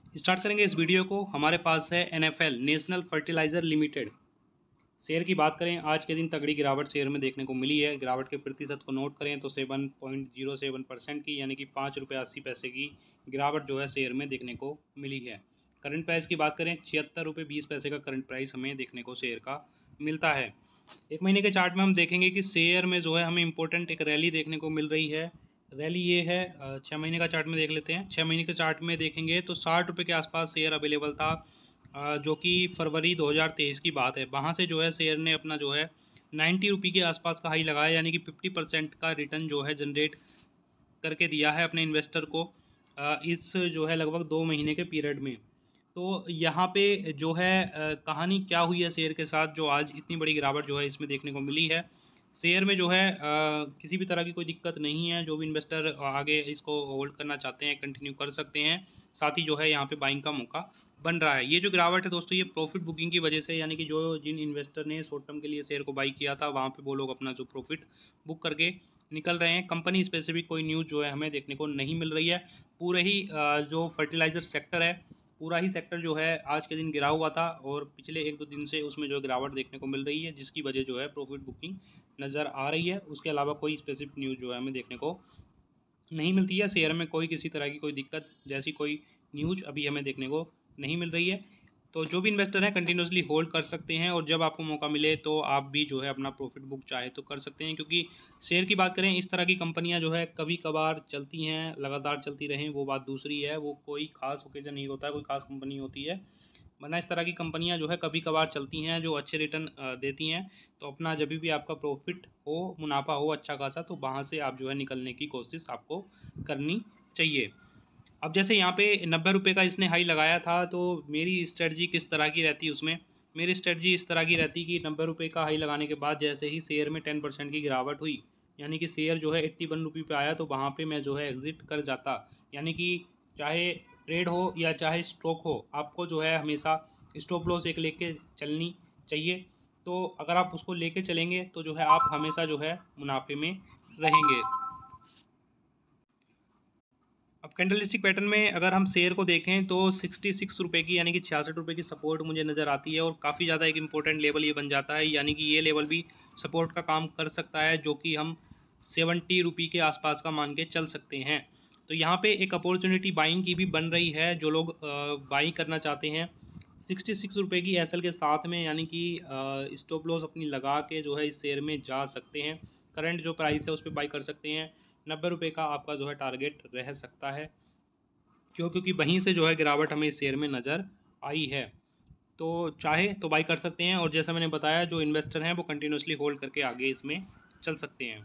Start करेंगे इस video को। हमारे पास है NFL national fertilizer limited. Share की बात करें, आज के दिन तगड़ी गिरावट शेयर में देखने को मिली है। गिरावट के प्रतिशत को नोट करें तो 7.07% की, यानी कि ₹5.80 की गिरावट जो है शेयर में देखने को मिली है। करंट प्राइस की बात करें, ₹76.20 का करंट प्राइस हमें देखने को शेयर का मिलता है। एक महीने के चार्ट में हम देखेंगे कि शेयर में जो है हमें इम्पोर्टेंट एक रैली देखने को मिल रही है। रैली ये है, 6 महीने का चार्ट में देख लेते हैं। 6 महीने के चार्ट में देखेंगे तो ₹60 के आसपास शेयर अवेलेबल था, जो कि फरवरी 2023 की बात है। वहाँ से जो है शेयर ने अपना जो है ₹90 के आसपास का हाई लगाया, यानी कि 50% का रिटर्न जो है जनरेट करके दिया है अपने इन्वेस्टर को इस जो है लगभग 2 महीने के पीरियड में। तो यहाँ पे जो है कहानी क्या हुई है शेयर के साथ, जो आज इतनी बड़ी गिरावट जो है इसमें देखने को मिली है। शेयर में जो है किसी भी तरह की कोई दिक्कत नहीं है। जो भी इन्वेस्टर आगे इसको होल्ड करना चाहते हैं कंटिन्यू कर सकते हैं। साथ ही जो है यहाँ पे बाइंग का मौका बन रहा है। ये जो गिरावट है दोस्तों, ये प्रॉफिट बुकिंग की वजह से, यानी कि जो जिन इन्वेस्टर ने शॉर्ट टर्म के लिए शेयर को बाई किया था, वहाँ पे वो लोग अपना जो प्रॉफिट बुक करके निकल रहे हैं। कंपनी स्पेसिफिक कोई न्यूज़ जो है हमें देखने को नहीं मिल रही है। पूरे ही जो फर्टिलाइज़र सेक्टर है, पूरा ही सेक्टर जो है आज के दिन गिरा हुआ था, और पिछले 1-2 दिन से उसमें जो गिरावट देखने को मिल रही है, जिसकी वजह जो है प्रॉफिट बुकिंग नज़र आ रही है। उसके अलावा कोई स्पेसिफिक न्यूज़ जो है हमें देखने को नहीं मिलती है। शेयर में कोई किसी तरह की कोई दिक्कत जैसी कोई न्यूज़ अभी हमें देखने को नहीं मिल रही है। तो जो भी इन्वेस्टर हैं कंटिन्यूसली होल्ड कर सकते हैं, और जब आपको मौका मिले तो आप भी जो है अपना प्रॉफिट बुक चाहे तो कर सकते हैं। क्योंकि शेयर की बात करें, इस तरह की कंपनियां जो है कभी कभार चलती हैं, लगातार चलती रहें वो बात दूसरी है। वो कोई खास ओकेजन नहीं होता है, कोई खास कंपनी होती है, वरना इस तरह की कंपनियां जो है कभी कभार चलती हैं, जो अच्छे रिटर्न देती हैं। तो अपना जब भी आपका प्रॉफिट हो, मुनाफा हो अच्छा खासा, तो वहाँ से आप जो है निकलने की कोशिश आपको करनी चाहिए। अब जैसे यहाँ पे ₹90 का इसने हाई लगाया था, तो मेरी स्ट्रेटजी किस तरह की रहती उसमें, मेरी स्ट्रेटजी इस तरह की रहती कि ₹90 का हाई लगाने के बाद जैसे ही शेयर में 10% की गिरावट हुई, यानी कि शेयर जो है ₹81 पे आया, तो वहाँ पे मैं जो है एग्ज़िट कर जाता। यानी कि चाहे ट्रेड हो या चाहे स्टॉक हो, आपको जो है हमेशा स्टॉप लॉस एक लेके चलनी चाहिए। तो अगर आप उसको लेके चलेंगे तो जो है आप हमेशा जो है मुनाफे में रहेंगे। अब कैंडलस्टिक पैटर्न में अगर हम शेयर को देखें तो ₹66 की, यानी कि ₹66 की सपोर्ट मुझे नज़र आती है, और काफ़ी ज़्यादा एक इम्पोर्टेंट लेवल ये बन जाता है। यानी कि ये लेवल भी सपोर्ट का काम कर सकता है, जो कि हम ₹70 के आसपास का मान के चल सकते हैं। तो यहाँ पे एक अपॉर्चुनिटी बाइंग की भी बन रही है। जो लोग बाई करना चाहते हैं ₹66 की एसएल के साथ में, यानी कि स्टॉप लॉस अपनी लगा के जो है इस शेयर में जा सकते हैं। करंट जो प्राइस है उस पर बाई कर सकते हैं। ₹90 का आपका जो है टारगेट रह सकता है। क्योंकि वहीं से जो है गिरावट हमें इस शेयर में नज़र आई है। तो चाहे तो बाई कर सकते हैं, और जैसा मैंने बताया जो इन्वेस्टर हैं वो कंटिन्यूसली होल्ड करके आगे इसमें चल सकते हैं।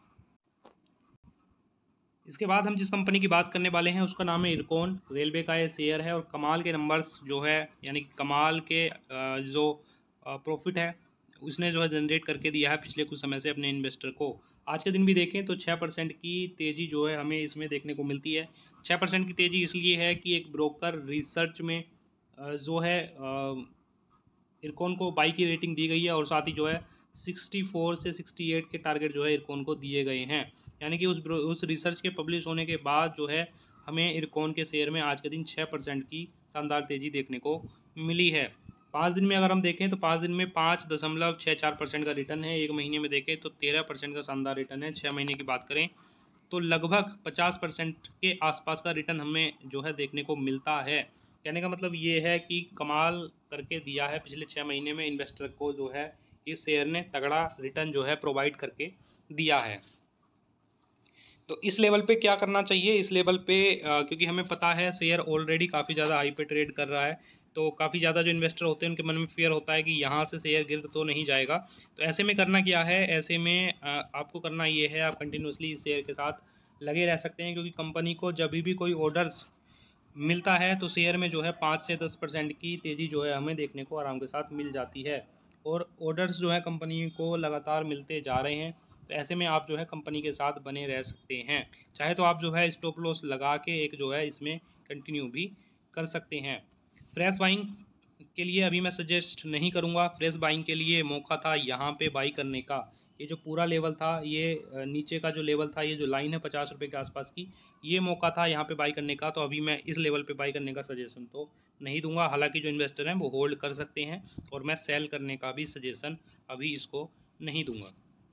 इसके बाद हम जिस कंपनी की बात करने वाले हैं उसका नाम है इरकॉन। रेलवे का ये शेयर है, और कमाल के नंबर्स जो है, यानी कमाल के जो प्रॉफिट है उसने जो है जनरेट करके दिया है पिछले कुछ समय से अपने इन्वेस्टर को। आज के दिन भी देखें तो 6% की तेज़ी जो है हमें इसमें देखने को मिलती है। 6% की तेज़ी इसलिए है कि एक ब्रोकर रिसर्च में जो है इरकॉन को बाई की रेटिंग दी गई है, और साथ ही जो है 64 से 68 के टारगेट जो है इरकॉन को दिए गए हैं। यानी कि उस रिसर्च के पब्लिश होने के बाद जो है हमें इरकॉन के शेयर में आज के दिन 6% की शानदार तेज़ी देखने को मिली है। 5 दिन में अगर हम देखें तो 5 दिन में 5.64% का रिटर्न है। 1 महीने में देखें तो 13% का शानदार रिटर्न है। 6 महीने की बात करें तो लगभग 50% के आसपास का रिटर्न हमें जो है देखने को मिलता है। कहने का मतलब ये है कि कमाल करके दिया है पिछले 6 महीने में इन्वेस्टर को, जो है इस शेयर ने तगड़ा रिटर्न जो है प्रोवाइड करके दिया है। तो इस लेवल पे क्या करना चाहिए, इस लेवल पे क्योंकि हमें पता है शेयर ऑलरेडी काफ़ी ज़्यादा हाई पे ट्रेड कर रहा है, तो काफ़ी ज़्यादा जो इन्वेस्टर होते हैं उनके मन में फियर होता है कि यहाँ से शेयर गिर तो नहीं जाएगा। तो ऐसे में करना क्या है, ऐसे में आपको करना ये है, आप कंटिन्यूसली इस शेयर के साथ लगे रह सकते हैं। क्योंकि कंपनी को जब भी कोई ऑर्डर्स मिलता है तो शेयर में जो है 5 से 10% की तेज़ी जो है हमें देखने को आराम के साथ मिल जाती है, और ऑर्डर्स जो है कंपनी को लगातार मिलते जा रहे हैं। तो ऐसे में आप जो है कंपनी के साथ बने रह सकते हैं। चाहे तो आप जो है स्टॉप लॉस लगा के एक जो है इसमें कंटिन्यू भी कर सकते हैं। फ्रेश बाइंग के लिए अभी मैं सजेस्ट नहीं करूंगा। फ्रेश बाइंग के लिए मौका था यहाँ पे बाई करने का, ये जो पूरा लेवल था, ये नीचे का जो लेवल था, ये जो लाइन है 50 रुपये के आसपास की, ये मौका था यहाँ पे बाई करने का। तो अभी मैं इस लेवल पे बाई करने का सजेशन तो नहीं दूंगा। हालांकि जो इन्वेस्टर हैं वो होल्ड कर सकते हैं, और मैं सेल करने का भी सजेशन अभी इसको नहीं दूंगा।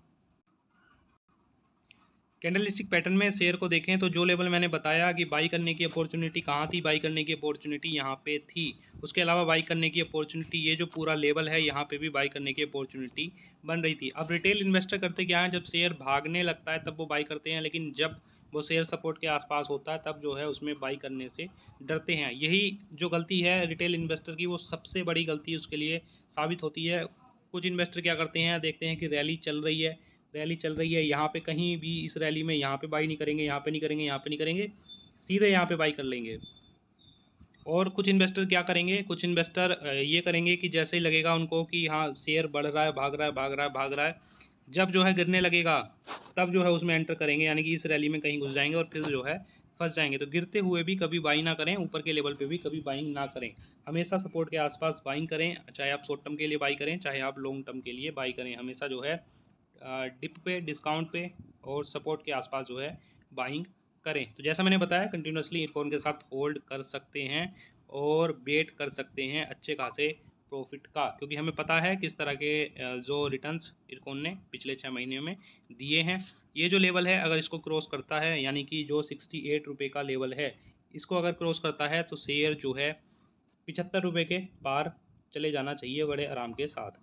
कैंडलस्टिक पैटर्न में शेयर को देखें तो जो लेवल मैंने बताया कि बाई करने की अपॉर्चुनिटी कहाँ थी, बाई करने की अपॉर्चुनिटी यहाँ पे थी। उसके अलावा बाई करने की अपॉर्चुनिटी ये जो पूरा लेवल है, यहाँ पे भी बाई करने की अपॉर्चुनिटी बन रही थी। अब रिटेल इन्वेस्टर करते क्या है, जब शेयर भागने लगता है तब वो बाई करते हैं, लेकिन जब वो शेयर सपोर्ट के आसपास होता है तब जो है उसमें बाई करने से डरते हैं। यही जो गलती है रिटेल इन्वेस्टर की, वो सबसे बड़ी गलती उसके लिए साबित होती है। कुछ इन्वेस्टर क्या करते हैं, देखते हैं कि रैली चल रही है, रैली चल रही है, यहाँ पे कहीं भी इस रैली में यहाँ पे बाई नहीं करेंगे, यहाँ पे नहीं करेंगे, यहाँ पे नहीं करेंगे, सीधे यहाँ पे बाई कर लेंगे। और कुछ इन्वेस्टर क्या करेंगे, कुछ इन्वेस्टर ये करेंगे कि जैसे ही लगेगा उनको कि हाँ शेयर बढ़ रहा है, भाग रहा है, भाग रहा है, भाग रहा है, जब जो है गिरने लगेगा तब जो है उसमें एंटर करेंगे, यानी कि इस रैली में कहीं घुस जाएंगे और फिर जो है फंस जाएंगे। तो गिरते हुए भी कभी बाई ना करें, ऊपर के लेवल पे भी कभी बाइंग ना करें। हमेशा सपोर्ट के आसपास बाइंग करें, चाहे आप शॉर्ट टर्म के लिए बाई करें, चाहे आप लॉन्ग टर्म के लिए बाई करें। हमेशा जो है डिप पे, डिस्काउंट पे और सपोर्ट के आसपास जो है बाइंग करें। तो जैसा मैंने बताया, कंटिन्यूसली इरकॉन के साथ होल्ड कर सकते हैं और वेट कर सकते हैं अच्छे खासे प्रॉफिट का, क्योंकि हमें पता है किस तरह के जो रिटर्न्स इरकॉन ने पिछले 6 महीने में दिए हैं। ये जो लेवल है अगर इसको क्रॉस करता है, यानी कि जो 68 रुपये का लेवल है, इसको अगर क्रॉस करता है तो शेयर जो है 75 रुपये के पार चले जाना चाहिए बड़े आराम के साथ।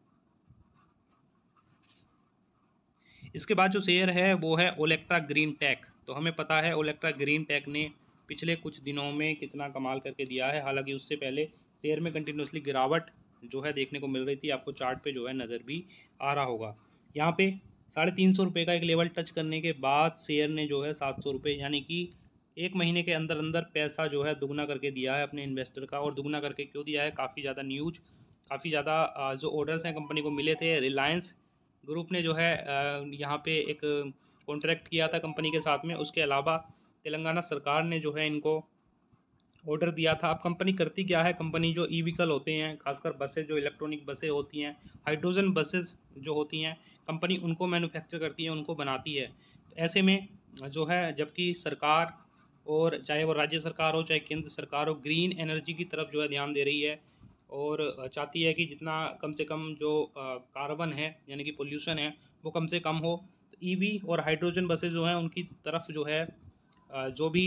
इसके बाद जो शेयर है वो है ओलेक्ट्रा ग्रीन टेक। तो हमें पता है ओलेक्ट्रा ग्रीन टेक ने पिछले कुछ दिनों में कितना कमाल करके दिया है। हालांकि उससे पहले शेयर में कंटिन्यूसली गिरावट जो है देखने को मिल रही थी, आपको चार्ट पे जो है नज़र भी आ रहा होगा। यहाँ पे 350 रुपये का एक लेवल टच करने के बाद शेयर ने जो है 700 रुपये, यानी कि 1 महीने के अंदर अंदर पैसा जो है दुगना करके दिया है अपने इन्वेस्टर का। और दुगना करके क्यों दिया है, काफ़ी ज़्यादा न्यूज, काफ़ी ज़्यादा जो ऑर्डर्स हैं कंपनी को मिले थे। रिलायंस ग्रुप ने जो है यहाँ पे एक कॉन्ट्रैक्ट किया था कंपनी के साथ में। उसके अलावा तेलंगाना सरकार ने जो है इनको ऑर्डर दिया था। अब कंपनी करती क्या है, कंपनी जो ई व्हीकल होते हैं, खासकर बसें, जो इलेक्ट्रॉनिक बसें होती हैं, हाइड्रोजन बसेस जो होती हैं, कंपनी उनको मैन्युफैक्चर करती है, उनको बनाती है। ऐसे में जो है, जबकि सरकार, और चाहे वो राज्य सरकार हो चाहे केंद्र सरकार हो, ग्रीन एनर्जी की तरफ जो है ध्यान दे रही है और चाहती है कि जितना कम से कम जो कार्बन है, यानी कि पोल्यूशन है, वो कम से कम हो। तो ईवी और हाइड्रोजन बसेज जो हैं उनकी तरफ जो है जो भी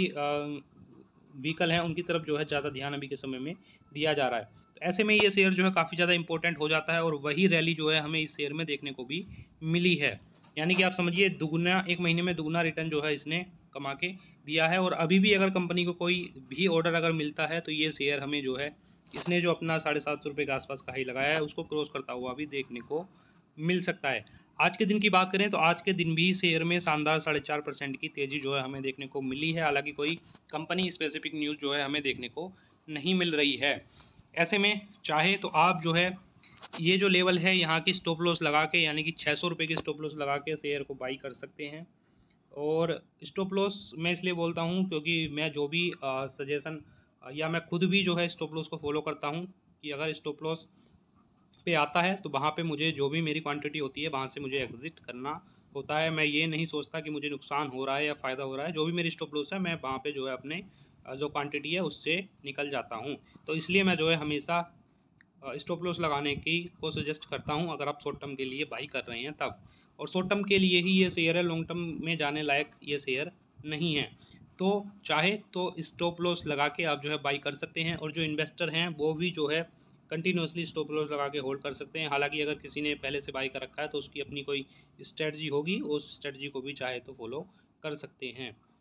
व्हीकल हैं उनकी तरफ जो है ज़्यादा ध्यान अभी के समय में दिया जा रहा है। तो ऐसे में ये शेयर जो है काफ़ी ज़्यादा इंपॉर्टेंट हो जाता है, और वही रैली जो है हमें इस शेयर में देखने को भी मिली है। यानी कि आप समझिए दुगुना, 1 महीने में दुगुना रिटर्न जो है इसने कमा के दिया है। और अभी भी अगर कंपनी को कोई भी ऑर्डर अगर मिलता है तो ये शेयर हमें जो है, इसने जो अपना 750 रुपये के आसपास का हाई लगाया है, उसको क्रॉस करता हुआ भी देखने को मिल सकता है। आज के दिन की बात करें तो आज के दिन भी शेयर में शानदार 4.5% की तेज़ी जो है हमें देखने को मिली है। हालांकि कोई कंपनी स्पेसिफिक न्यूज़ जो है हमें देखने को नहीं मिल रही है। ऐसे में चाहे तो आप जो है ये जो लेवल है यहाँ की स्टॉप लॉस लगा के, यानी कि 600 रुपये की स्टॉप लॉस लगा के शेयर को बाई कर सकते हैं। और स्टॉप लॉस मैं इसलिए बोलता हूँ क्योंकि मैं जो भी सजेशन या मैं खुद भी जो है स्टॉप लॉस को फॉलो करता हूँ कि अगर स्टॉप लॉस पे आता है तो वहाँ पे मुझे जो भी मेरी क्वांटिटी होती है वहाँ से मुझे एग्जिट करना होता है। मैं ये नहीं सोचता कि मुझे नुकसान हो रहा है या फ़ायदा हो रहा है, जो भी मेरी स्टॉप लॉस है मैं वहाँ पे जो है अपने जो क्वांटिटी है उससे निकल जाता हूँ। तो इसलिए मैं जो है हमेशा स्टॉप लॉस लगाने की को सजेस्ट करता हूँ अगर आप शॉर्ट टर्म के लिए बाई कर रहे हैं तब। और शॉर्ट टर्म के लिए ही ये शेयर है, लॉन्ग टर्म में जाने लायक ये शेयर नहीं है। तो चाहे तो स्टॉप लॉस लगा के आप जो है बाई कर सकते हैं, और जो इन्वेस्टर हैं वो भी जो है कंटिन्यूसली स्टॉप लॉस लगा के होल्ड कर सकते हैं। हालांकि अगर किसी ने पहले से बाई कर रखा है तो उसकी अपनी कोई स्ट्रेटजी होगी, उस स्ट्रेटजी को भी चाहे तो फॉलो कर सकते हैं।